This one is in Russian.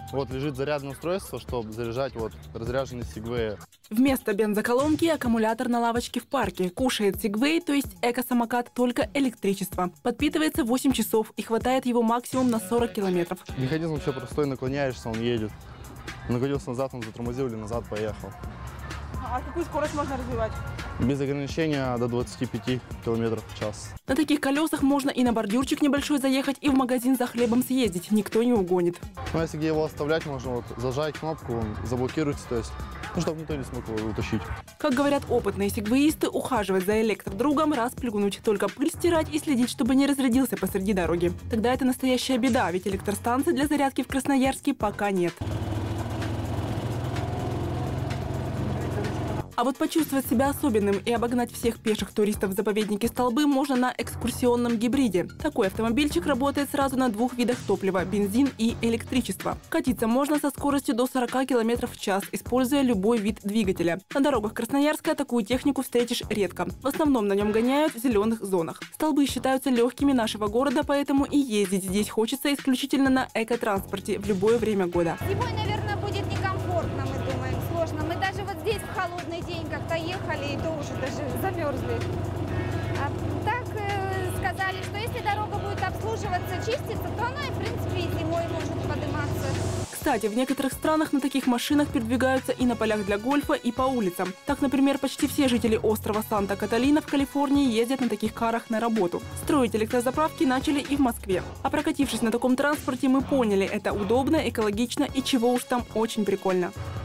Вот лежит зарядное устройство, чтобы заряжать вот разряженный Segway. Вместо бензоколонки аккумулятор на лавочке в парке. Кушает Segway, то есть эко-самокат, только электричество. Подпитывается 8 часов и хватает его максимум на 40 километров. Механизм вообще простой, наклоняешься, он едет. Наклонился назад, он затормозил или назад поехал. А какую скорость можно развивать? Без ограничения до 25 километров в час. На таких колесах можно и на бордюрчик небольшой заехать, и в магазин за хлебом съездить. Никто не угонит. Ну, если где его оставлять, можно вот зажать кнопку, он заблокируется, то есть, ну, чтобы никто не смог его утащить. Как говорят опытные сегвеисты, ухаживать за электродругом, раз плюнуть, только пыль стирать и следить, чтобы не разрядился посреди дороги. Тогда это настоящая беда, ведь электростанций для зарядки в Красноярске пока нет. А вот почувствовать себя особенным и обогнать всех пеших туристов в заповеднике Столбы можно на экскурсионном гибриде. Такой автомобильчик работает сразу на двух видах топлива – бензин и электричество. Катиться можно со скоростью до 40 км в час, используя любой вид двигателя. На дорогах Красноярска такую технику встретишь редко. В основном на нем гоняют в зеленых зонах. Столбы считаются легкими нашего города, поэтому и ездить здесь хочется исключительно на экотранспорте в любое время года. Зимой, наверное, будет некомфортно, мы думаем, сложно. Мы даже вот здесь в холодный день как-то ехали, и то уже даже замерзли. А так сказали, что если дорога будет обслуживаться, чиститься, то она, в принципе, и зимой может подниматься. Кстати, в некоторых странах на таких машинах передвигаются и на полях для гольфа, и по улицам. Так, например, почти все жители острова Санта-Каталина в Калифорнии ездят на таких карах на работу. Строить электрозаправки начали и в Москве. А прокатившись на таком транспорте, мы поняли, это удобно, экологично и чего уж там очень прикольно.